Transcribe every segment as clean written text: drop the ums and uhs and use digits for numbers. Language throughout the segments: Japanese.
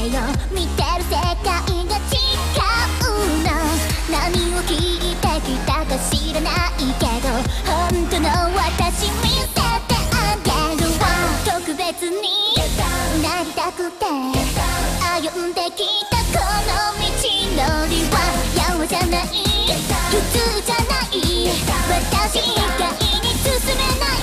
よ、見てる世界が違うの。何を聞いてきたか知らないけど、本当の私見せてあげるわ。特別になりたくて歩んできたこの道のりはやわじゃない、普通じゃない、私以外に進めない。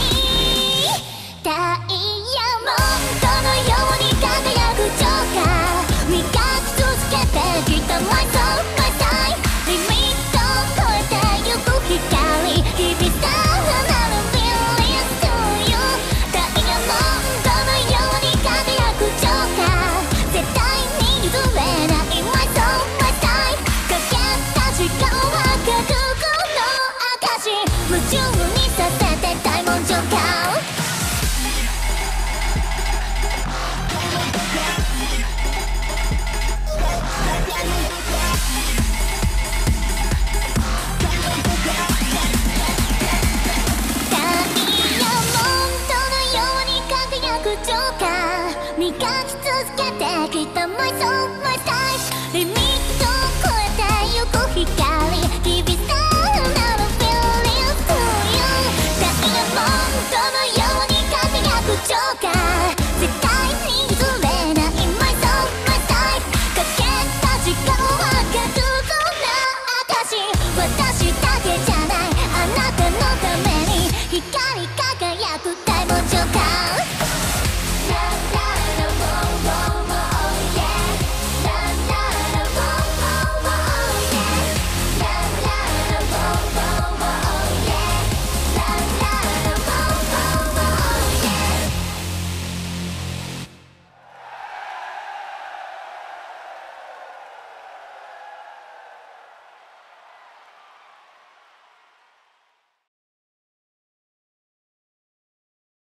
ダイヤモンドのように輝くジョーカー、磨き続けてきた My soul my side、 リミットを超えてゆく光、日々さなる Release to you。 ダイヤモンドのように輝くジョーカー、絶対に譲れない My soul my side、 かけた時間は覚悟の証、夢中にさせて大門ジョーカー。磨き続けてきた My soul my style、 リミットを超えてゆく光、日々さなる Feelings to you。 ダイヤモンドのように輝くジョーカー、絶対に譲れない My soul my style、 かけた時間は覚悟の証、私だけじゃないあなたのために光り輝く大門ジョーカー。